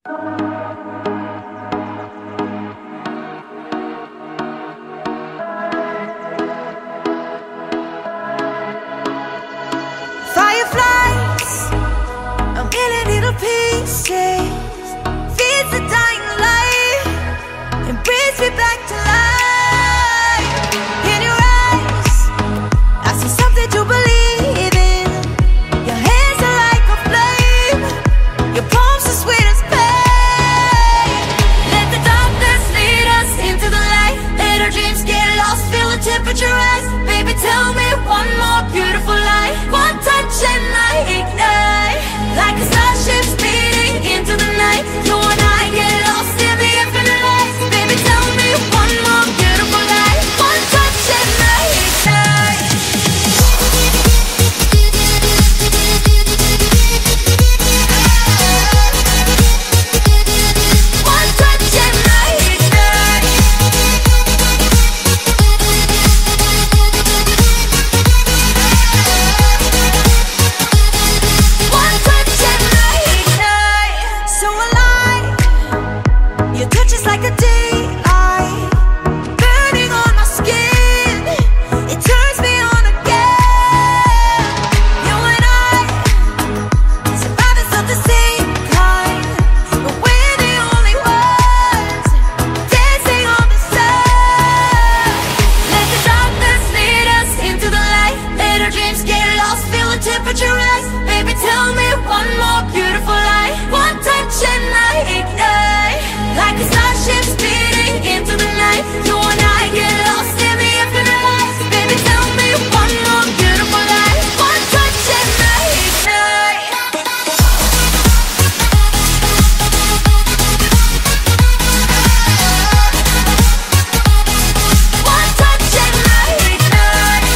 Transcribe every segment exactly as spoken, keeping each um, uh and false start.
Fireflies, a million little pieces, feeds the dying light and brings me back to life. In your eyes, I see something to believe in. Your hands are like a flame, your palms are sweet as pain. Let the darkness lead us into the light. Let our dreams get lost, feel the temperature rise. Baby, tell me one more beautiful lie. One touch and I ignite, like a starship speeding into the night. You and I get lost in the infinite light. Baby, tell me one more beautiful lie. One touch and I ignite. One touch and I ignite. One touch and I ignite. So alive, your touch is like a daylight, burning on my skin. It turns me on again. You and I, survivors of the same kind, but we're the only ones dancing on the sun. Let the darkness lead us into the light. Let our dreams get lost, feel the temperature rise. Baby, tell me one more beautiful lie. One touch and I ignite, like a starship speeding into the night. You and I get lost in the infinite light. Baby, tell me one more beautiful lie. One touch and I ignite. One touch and I ignite.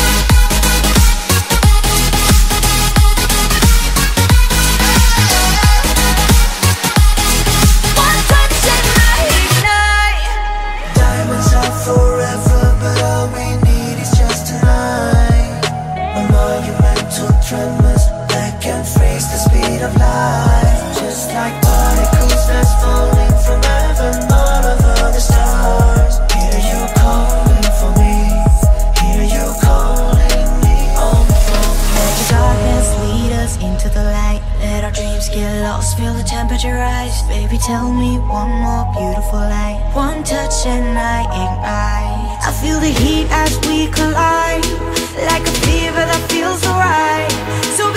One touch and I ignite. Diamonds are forever, but all we need is just tonight. A monumental tremors that can freeze the speed of light. Just like particles that's falling from heaven all over the stars. Hear you calling for me, hear you calling me home for me. Let the darkness lead us into the light. Let our dreams get lost, feel the temperature rise. Baby, tell me one more beautiful lie. One touch and I ignite. I feel the heat as we collide, like a fever that feels so right. So